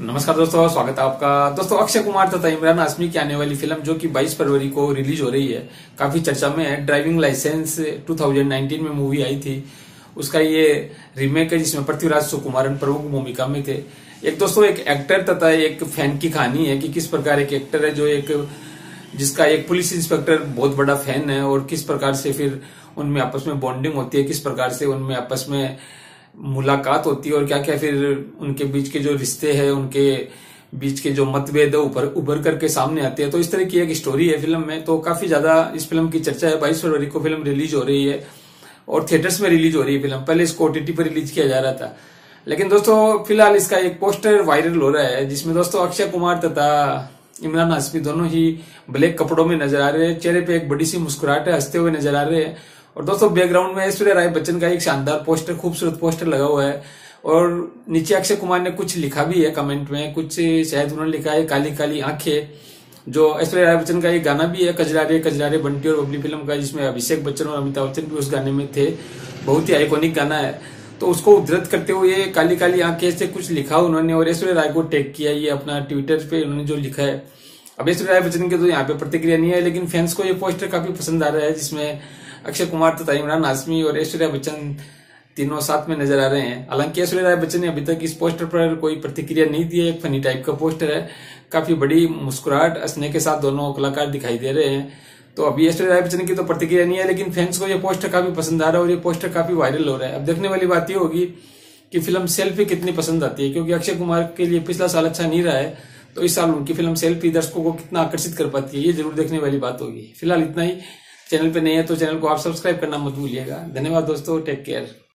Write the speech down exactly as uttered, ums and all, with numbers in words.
नमस्कार दोस्तों, स्वागत है आपका। दोस्तों, अक्षय कुमार तथा इमरान हाशमी की आने वाली फिल्म जो कि बाईस फरवरी को रिलीज हो रही है, काफी चर्चा में है। ड्राइविंग लाइसेंस दो हज़ार उन्नीस में मूवी आई थी, उसका ये रीमेक है जिसमें पृथ्वीराज सुकुमारन प्रमुख भूमिका में थे। एक दोस्तों एक एक्टर तथा एक फैन की कहानी है कि किस प्रकार एक एक्टर है जो एक जिसका एक पुलिस इंस्पेक्टर बहुत बड़ा फैन है और किस प्रकार से फिर उनमें आपस में बॉन्डिंग होती है, किस प्रकार से उनमें आपस में मुलाकात होती है और क्या क्या फिर उनके बीच के जो रिश्ते हैं, उनके बीच के जो मतभेद है ऊपर उभर करके सामने आते हैं। तो इस तरह की एक स्टोरी है फिल्म में। तो काफी ज्यादा इस फिल्म की चर्चा है। बाईस फरवरी को फिल्म रिलीज हो रही है और थिएटर्स में रिलीज हो रही है फिल्म। पहले इसको ओटीटी पर रिलीज किया जा रहा था, लेकिन दोस्तों फिलहाल इसका एक पोस्टर वायरल हो रहा है जिसमें दोस्तों अक्षय कुमार तथा इमरान हाशमी दोनों ही ब्लैक कपड़ों में नजर आ रहे हैं। चेहरे पे एक बड़ी सी मुस्कुराहट है, हंसते हुए नजर आ रहे हैं। और दोस्तों बैकग्राउंड में ऐश्वर्या राय बच्चन का एक शानदार पोस्टर, खूबसूरत पोस्टर लगा हुआ है। और नीचे अक्षय कुमार ने कुछ लिखा भी है कमेंट में, कुछ शायद उन्होंने लिखा है काली काली आंखें, जो ऐश्वर्या राय बच्चन का एक गाना भी है कजरारे कजरारे बंटी और बबली फिल्म का, जिसमें अभिषेक बच्चन और अमिताभ बच्चन भी उस गाने में थे। बहुत ही आइकॉनिक गाना है। तो उसको उद्धृत करते हुए काली काली आंखें से कुछ लिखा उन्होंने और ऐश्वर्या राय को टैग किया। ये अपना ट्विटर पे उन्होंने जो लिखा है। अब ऐश्वर्या राय बच्चन के तो यहाँ पे प्रतिक्रिया नहीं है, लेकिन फैंस को ये पोस्टर काफी पसंद आ रहा है जिसमें अक्षय कुमार तथा इमरान हाशमी और ऐश्वर्या बच्चन तीनों साथ में नजर आ रहे हैं। हालांकि ऐश्वर्या राय बच्चन ने अभी तक इस पोस्टर पर कोई प्रतिक्रिया नहीं दी है। एक फनी टाइप का पोस्टर है, काफी बड़ी मुस्कुराहट हंसने के साथ दोनों कलाकार दिखाई दे रहे हैं। तो अभी ऐश्वर्या राय बच्चन की तो प्रतिक्रिया नहीं है, लेकिन फैंस को ये पोस्टर काफी पसंद आ रहा है और ये पोस्टर काफी वायरल हो रहा है। अब देखने वाली बात ये होगी कि फिल्म सेल्फी कितनी पसंद आती है, क्योंकि अक्षय कुमार के लिए पिछला साल अच्छा नहीं रहा है। तो इस साल उनकी फिल्म सेल्फी दर्शकों को कितना आकर्षित कर पाती है, ये जरूर देखने वाली बात होगी। फिलहाल इतना ही। चैनल पे नहीं है तो चैनल को आप सब्सक्राइब करना मत भूलिएगा। धन्यवाद दोस्तों, टेक केयर।